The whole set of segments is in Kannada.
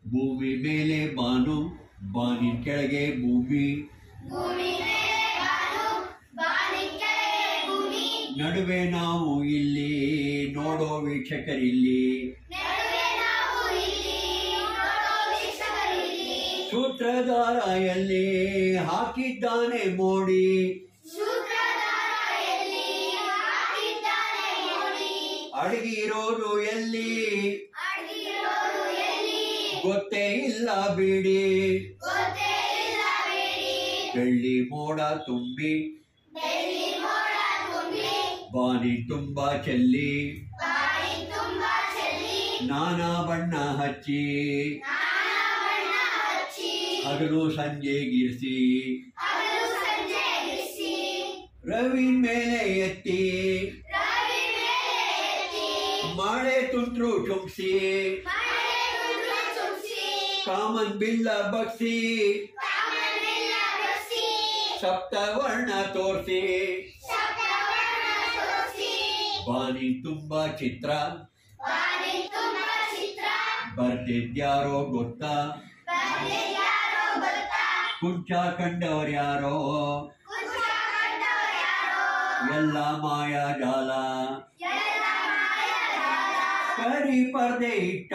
ಭೂಮಿ ಮೇಲೆ ಬಾನು ಬಾನಿನ ಕೆಳಗೆ ಭೂಮಿ ನಡುವೆ ನಾವು ಇಲ್ಲಿ ನೋಡೋ ವೀಕ್ಷಕರಿಲ್ಲಿ ಸೂತ್ರಧಾರ ಎಲ್ಲಿ ಹಾಕಿದ್ದಾನೆ ಮೋಡಿ ಅಡಗಿರೋರು ಎಲ್ಲಿ ಗೊತ್ತೇ ಇಲ್ಲ ಬಿಡಿ ಬೆಳ್ಳಿ ಮೋಡ ತುಂಬಿ ಬಾನಿ ತುಂಬಾ ಚೆಲ್ಲಿ ನಾನಾ ಬಣ್ಣ ಹಚ್ಚಿ ಹಗಲು ಸಂಜೆ ಗಿರ್ಸಿ ರವಿ ಮೇಲೆ ಎತ್ತಿ ಮಳೆ ತುಂಟ್ರು ಚುಮ್ಸಿ ಕಾಮನ್ ಬಿಲ್ಲ ಬಗ್ಸಿ ಸಪ್ತವರ್ಣ ತೋರ್ಸಿ ಬಾನಿ ತುಂಬಾ ಚಿತ್ರ ಬರ್ತಿದ್ಯಾರೋ ಗೊತ್ತಾ ಕುಂಚ ಕಂಡವರ್ಯಾರೋ ಎಲ್ಲ ಮಾಯಾಜಾಲ ಕರಿ ಪರ್ದೆ ಇಟ್ಟ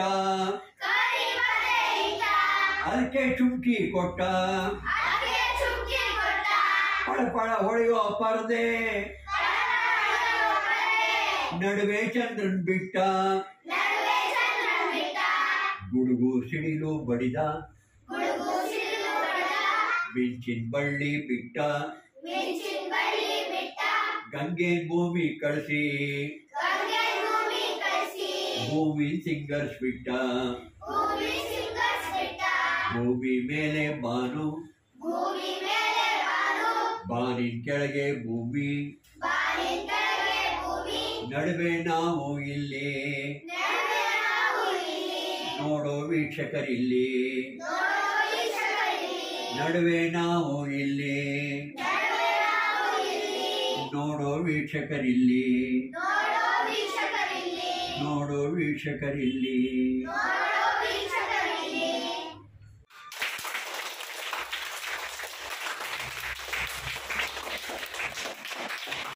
ಅದಕ್ಕೆ ಚುಮ್ಕಿ ಕೊಟ್ಟ ಪಳ ಪಳ ಹೊಳೆಯೋ ಪರ್ದೆ ನಡುವೆ ಚಂದ್ರನ್ ಬಿಟ್ಟ ಗುಡುಗು ಸಿಡಿಲು ಬಡಿದ ಮಿಂಚಿನ ಬಳ್ಳಿ ಬಿಟ್ಟ ಗಂಗೆ ಭೂಮಿ ಕಳಿಸಿ ಭೂಮಿ ಸಿಂಗರ್ಸ್ ಬಿಟ್ಟ ಭೂಮಿ ಮೇಲೆ ಬಾನು ಬಾನಿನ ಕೆಳಗೆ ಭೂಮಿ ನಡುವೆ ನಾವು ಇಲ್ಲಿ ನೋಡೋ ವೀಕ್ಷಕರಿಲ್ಲಿ ನಡುವೆ ನಾವು ಇಲ್ಲಿ ನೋಡೋ ವೀಕ್ಷಕರಿಲ್ಲಿ ನೋಡೋ ವೀಕ್ಷಕರಿಲ್ಲಿ